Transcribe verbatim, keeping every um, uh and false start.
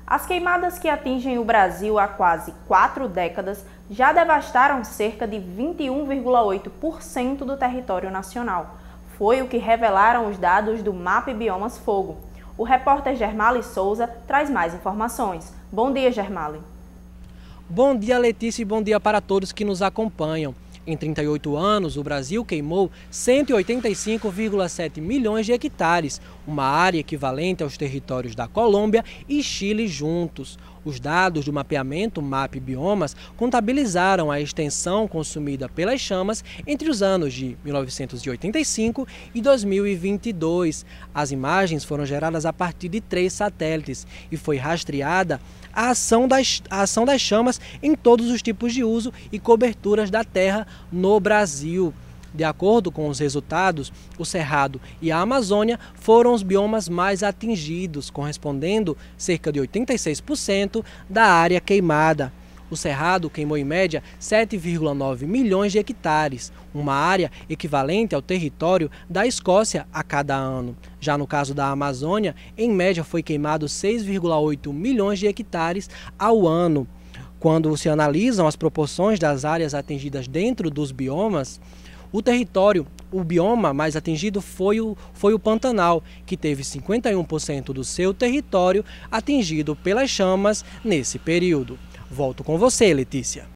As queimadas que atingem o Brasil há quase quatro décadas já devastaram cerca de vinte e um vírgula oito por cento do território nacional. Foi o que revelaram os dados do MAP Biomas Fogo. O repórter Germali Souza traz mais informações. Bom dia, Germali. Bom dia, Letícia, e bom dia para todos que nos acompanham. Em trinta e oito anos, o Brasil queimou cento e oitenta e cinco vírgula sete milhões de hectares, uma área equivalente aos territórios da Colômbia e Chile juntos. Os dados do mapeamento MAP Biomas contabilizaram a extensão consumida pelas chamas entre os anos de mil novecentos e oitenta e cinco e dois mil e vinte e dois. As imagens foram geradas a partir de três satélites e foi rastreada a ação das, a ação das chamas em todos os tipos de uso e coberturas da terra no Brasil. De acordo com os resultados, o Cerrado e a Amazônia foram os biomas mais atingidos, correspondendo cerca de oitenta e seis por cento da área queimada. O Cerrado queimou em média sete vírgula nove milhões de hectares, uma área equivalente ao território da Escócia a cada ano. Já no caso da Amazônia, em média foi queimado seis vírgula oito milhões de hectares ao ano. Quando se analisam as proporções das áreas atingidas dentro dos biomas, o território, o bioma mais atingido foi o, foi o Pantanal, que teve cinquenta e um por cento do seu território atingido pelas chamas nesse período. Volto com você, Letícia.